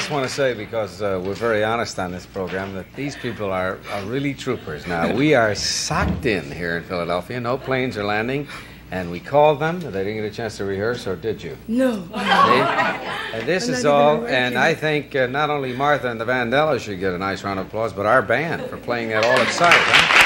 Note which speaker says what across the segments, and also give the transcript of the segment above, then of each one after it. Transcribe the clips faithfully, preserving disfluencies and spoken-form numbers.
Speaker 1: just want to say, because uh, we're very honest on this program, that these people are, are really troopers. Now, we are socked in here in Philadelphia. No planes are landing. And we called them. They didn't get a chance to rehearse, or did you?
Speaker 2: No.
Speaker 1: See? And this is all, and I think uh, not only Martha and the Vandellas should get a nice round of applause, but our band for playing that all at sight, huh?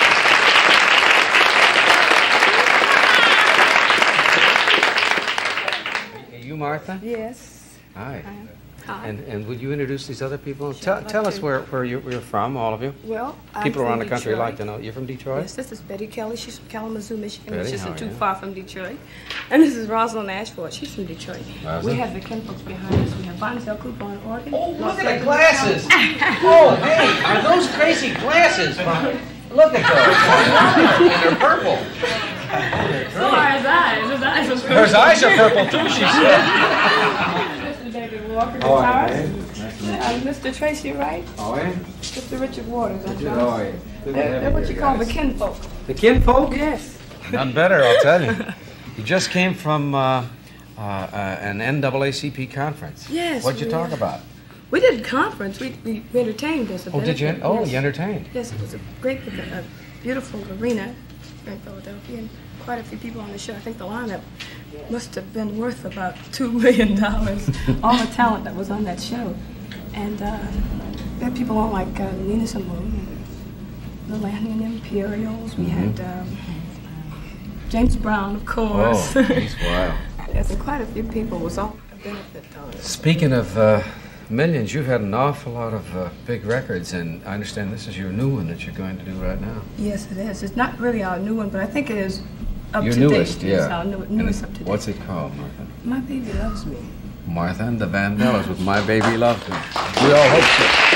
Speaker 1: You, Martha?
Speaker 2: Yes.
Speaker 1: Hi.
Speaker 2: I am. Hi.
Speaker 1: And, and would you introduce these other people?
Speaker 2: Sure,
Speaker 1: tell
Speaker 2: I'd
Speaker 1: tell
Speaker 2: like
Speaker 1: us
Speaker 2: to.
Speaker 1: where, where you, you're from, all of you.
Speaker 2: Well, I'm
Speaker 1: People
Speaker 2: from
Speaker 1: around the country
Speaker 2: Detroit.
Speaker 1: like to know. You're from Detroit?
Speaker 2: Yes, this is Betty Kelly. She's from Kalamazoo, Michigan,
Speaker 1: Betty,
Speaker 2: which
Speaker 1: how
Speaker 2: isn't
Speaker 1: are
Speaker 2: too
Speaker 1: you?
Speaker 2: far from Detroit. And this is Rosalind Ashford. She's from Detroit.
Speaker 1: How's
Speaker 2: we
Speaker 1: it?
Speaker 2: have the kinfolks behind us. We have Bonzel Cooper on organ.
Speaker 3: Oh, look at
Speaker 2: Mark
Speaker 3: the glasses! Oh, hey, are those crazy glasses? Look at those. And they're purple.
Speaker 2: So are his eyes. His eyes are purple.
Speaker 3: Her eyes are purple, too, she said.
Speaker 2: This is David Walker,
Speaker 1: Oh,
Speaker 2: guitar.
Speaker 1: hey.
Speaker 2: And Mister Tracy Wright.
Speaker 1: Oh, yeah?
Speaker 2: Mister Richard Waters on
Speaker 1: Oh,
Speaker 2: drums.
Speaker 1: yeah.
Speaker 2: They're, they're what you call the kinfolk.
Speaker 1: The kinfolk?
Speaker 2: Yes.
Speaker 1: None better, I'll tell you. You just came from uh, uh, uh, an N double A C P conference.
Speaker 2: Yes,
Speaker 1: What'd you
Speaker 2: we,
Speaker 1: talk
Speaker 2: uh,
Speaker 1: about?
Speaker 2: We did a conference. We, we, we entertained us. a
Speaker 1: Oh, did you?
Speaker 2: benefit,
Speaker 1: Oh,
Speaker 2: yes.
Speaker 1: you entertained.
Speaker 2: Yes, it was a great, a beautiful arena in Philadelphia, and quite a few people on the show. I think the lineup must have been worth about two million dollars. All the talent that was on that show, and uh, we had people on like uh, Nina Simone, and the Landing Imperials. We
Speaker 1: Mm-hmm.
Speaker 2: had um, James Brown, of course.
Speaker 1: Oh, geez, wow.
Speaker 2: Yes, and quite a few people. It was all a benefit. Uh,
Speaker 1: Speaking of uh, millions, you've had an awful lot of uh, big records, and I understand this is your new one that you're going to do right now.
Speaker 2: Yes, it is. It's not really our new one, but I think it is up
Speaker 1: Your
Speaker 2: to
Speaker 1: newest,
Speaker 2: date.
Speaker 1: yeah.
Speaker 2: It's our new, newest up to date.
Speaker 1: What's it called, Martha?
Speaker 2: My Baby Loves Me.
Speaker 1: Martha and the Vandellas with My Baby Loves Me. We all hope so.